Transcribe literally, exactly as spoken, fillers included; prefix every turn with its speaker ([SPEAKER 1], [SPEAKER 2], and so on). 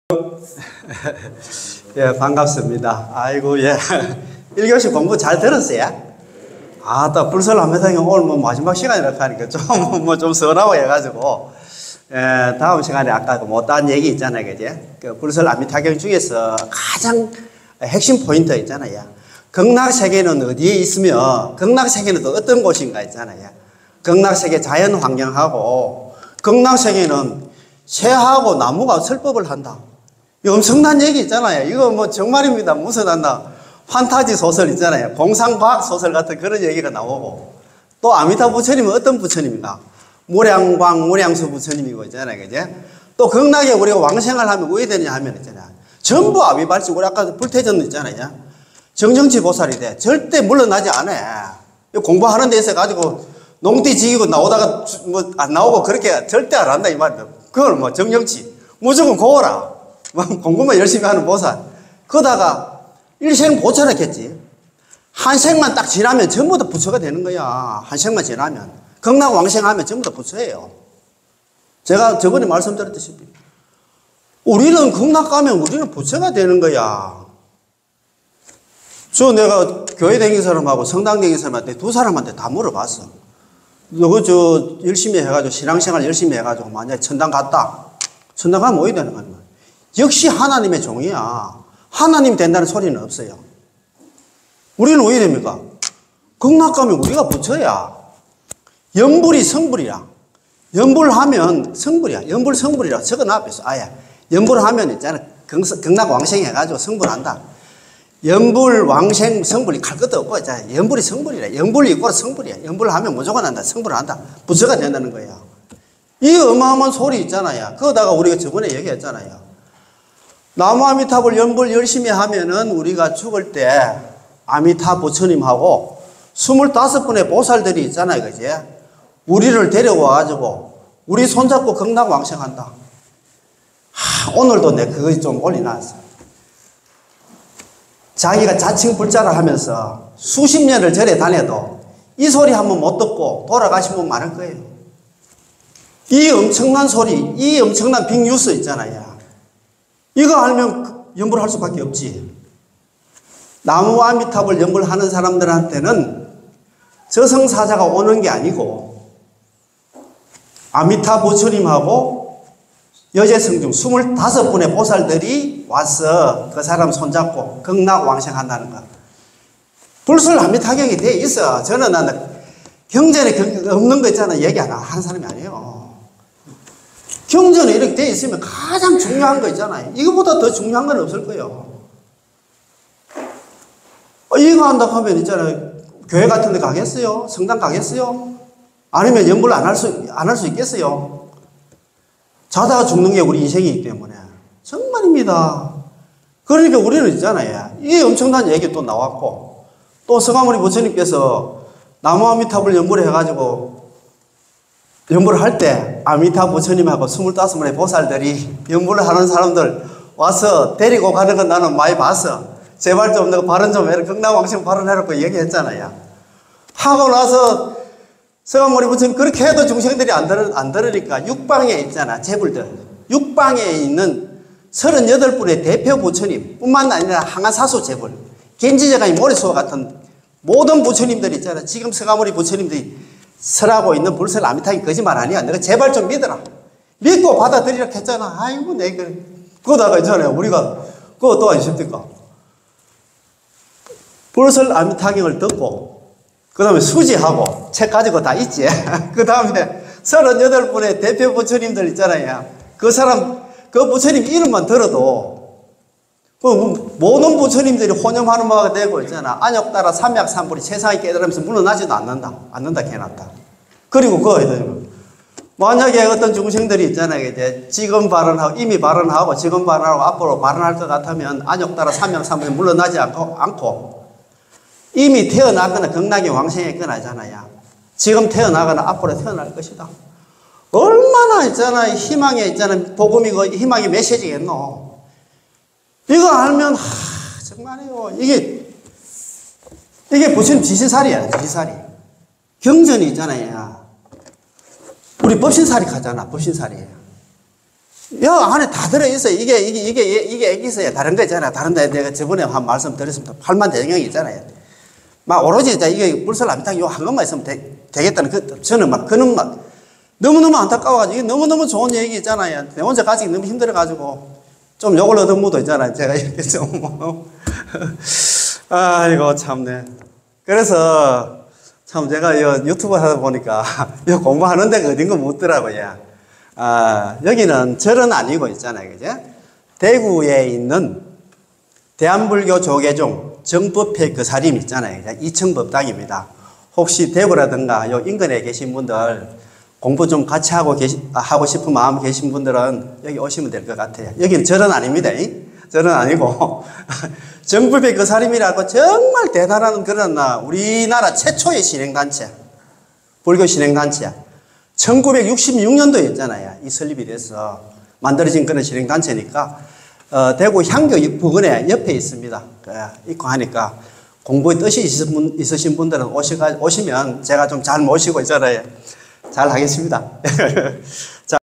[SPEAKER 1] 예, 반갑습니다. 아이고, 예. 일 교시 공부 잘 들었어요? 아, 또 불설암미타경 오늘 뭐 마지막 시간이라고 하니까 좀, 뭐 좀 서운하고 해가지고, 예, 다음 시간에 아까 그 못한 얘기 있잖아요. 그지? 그 불설암미타경 중에서 가장 핵심 포인트 있잖아요. 극락세계는 어디에 있으며, 극락세계는 또 어떤 곳인가 있잖아요. 극락세계 자연 환경하고, 극락세계는 새하고 나무가 설법을 한다. 이 엄청난 얘기 있잖아요. 이거 뭐 정말입니다. 무슨 한다. 판타지 소설 있잖아요. 공상과학 소설 같은 그런 얘기가 나오고. 또 아미타 부처님은 어떤 부처님인가? 무량광, 무량수 부처님이고 있잖아요. 그제? 또 극락에 우리가 왕생을 하면 왜 되냐 하면 있잖아요. 전부 아비발치, 우리 아까 불태전 있잖아요. 정정치 보살이 돼. 절대 물러나지 않아. 공부하는 데 있어 가지고 농띠 지기고 나오다가 뭐 안 나오고 그렇게 절대 안 한다 이 말이야. 그걸 뭐 정정치. 무조건 고어라. 공부만 열심히 하는 보살. 그러다가 일생 보철했겠지. 한 생만 딱 지나면 전부 다 부처가 되는 거야. 한 생만 지나면. 극락왕생하면 전부 다 부처예요. 제가 저번에 말씀드렸듯이 우리는 극락 가면 우리는 부처가 되는 거야. 저 내가 교회 다니는 사람하고 성당 다니는 사람한테 두 사람한테 다 물어봤어. 너그 저 열심히 해가지고 신앙생활 열심히 해가지고 만약에 천당 갔다. 천당 가면 어디 되는 거야? 역시 하나님의 종이야. 하나님 된다는 소리는 없어요. 우리는 왜 됩니까? 극락 가면 우리가 부처야. 연불이 성불이야. 연불하면 성불이야. 연불 성불이라 적어놔 앞에서 아예. 연불하면 있잖아. 극락 왕생 해가지고 성불한다. 연불 왕생 성불이 갈 것도 없고 있잖아. 연불이 성불이라. 연불이 있고 성불이야. 연불하면 무조건 한다. 성불한다. 부처가 된다는 거야. 이 어마어마한 소리 있잖아요. 그러다가 우리가 저번에 얘기했잖아요. 나무 아미타불 연불 열심히 하면은 우리가 죽을 때 아미타 부처님하고 스물다섯 분의 보살들이 있잖아요. 그지? 우리를 데려와가지고 우리 손잡고 극락 왕생한다. 하, 오늘도 내 그거 좀 올려놨어. 자기가 자칭 불자를 하면서 수십 년을 절에 다녀도 이 소리 한번 못 듣고 돌아가신 분 많을 거예요. 이 엄청난 소리, 이 엄청난 빅뉴스 있잖아요. 이거 알면 연불할 수밖에 없지. 나무 아미타불 연불하는 사람들한테는 저승사자가 오는 게 아니고 아미타 부처님하고 여제성중 스물다섯 분의 보살들이 와서 그 사람 손잡고 극락 왕생한다는 거. 불설 아미타경이 돼 있어. 저는 나는 경전에 없는 거 있잖아. 얘기 안 하는 사람이 아니에요. 경전에 이렇게 돼 있으면 가장 중요한 거 있잖아요. 이거보다 더 중요한 건 없을 거예요. 어, 이거 한다고 하면 있잖아요. 교회 같은 데 가겠어요? 성당 가겠어요? 아니면 연불 안 할 수, 안 할 수 있겠어요? 자다가 죽는 게 우리 인생이기 때문에. 정말입니다. 그러니까 우리는 있잖아요. 이 엄청난 얘기 또 나왔고, 또 서가모니 부처님께서 나무 아미타불 연불을 해가지고 연불을 할 때 아미타 부처님하고 스물다섯 분의 보살들이 연불을 하는 사람들 와서 데리고 가는 건 나는 많이 봤어. 제발 좀 너 발언 좀 해라. 극락왕생 발언해라고 얘기했잖아요. 하고 나서 서가모니 부처님 그렇게 해도 중생들이 안, 들으, 안 들으니까 육방에 있잖아. 재불들. 육방에 있는 서른여덟 분의 대표 부처님 뿐만 아니라 항아사수 재불, 겐지제가이 모리수와 같은 모든 부처님들이 있잖아. 지금 서가모니 부처님들이 설하고 있는 불설 아미타경이 거짓말 아니야. 내가 제발 좀 믿어라. 믿고 받아들이라 했잖아. 아이고, 내가. 그러다가 있잖아요. 우리가, 그거 또 아십니까? 불설 아미타경을 듣고, 그 다음에 수지하고, 책 가지고 다 있지. 그 다음에 서른여덟 분의 대표 부처님들 있잖아요. 그 사람, 그 부처님 이름만 들어도, 그 모든 부처님들이 혼념하는 바가 되고 있잖아. 안욕 따라 삼약삼불이 세상에 깨달으면서 물러나지도 않는다. 않는다, 개놨다. 그리고 그, 만약에 어떤 중생들이 있잖아요. 이제 지금 발언하고, 이미 발언하고, 지금 발언하고, 앞으로 발언할 것 같으면 안욕 따라 삼약삼불이 물러나지 않고, 않고, 이미 태어나거나 극락의 왕생했거나 하잖아요. 지금 태어나거나 앞으로 태어날 것이다. 얼마나 있잖아. 희망에 있잖아. 복음이고 희망의 메시지겠노. 이거 알면, 하, 정말이요. 이게, 이게 부처님 지시살이야, 지시살이. 경전이 있잖아요. 우리 법신살이 가잖아, 법신살이에요. 여 안에 다 들어있어요. 이게, 이게, 이게, 이게 있어요. 다른 거 있잖아요. 다른 데 내가 저번에 한 말씀 드렸습니다. 팔만 대장경이 있잖아요. 막 오로지 이게 불설람탕 요 한 것만 있으면 되, 되겠다는 그, 저는 막, 그는 막, 너무너무 안타까워가지고, 이게 너무너무 좋은 얘기 있잖아요. 내 혼자 가지기 너무 힘들어가지고, 좀 욕을 얻은 무도 있잖아요. 제가 이렇게 좀, 뭐. 아이고, 참네. 그래서, 참 제가 요 유튜브 하다 보니까, 요 공부하는 데가 어딘가 묻더라고요. 아, 여기는 절은 아니고 있잖아요. 그죠? 대구에 있는 대한불교 조계종 정법회 그사림 있잖아요. 이층법당입니다. 혹시 대구라든가 요 인근에 계신 분들 공부 좀 같이 하고 계시, 하고 싶은 마음 계신 분들은 여기 오시면 될 것 같아요. 여기는 절은 아닙니다. 절은 아니고 정법회 그사림이라고 정말 대단한 그런 우리나라 최초의 신행단체, 불교 신행단체. 천구백육십육 년도에 있잖아요. 이 설립이 돼서 만들어진 그런 신행단체니까 어, 대구 향교 부근에 옆에 있습니다. 그, 있고 하니까 공부에 뜻이 있으신, 분, 있으신 분들은 오시가, 오시면 제가 좀 잘 모시고 있잖아요. 잘 하겠습니다. 자.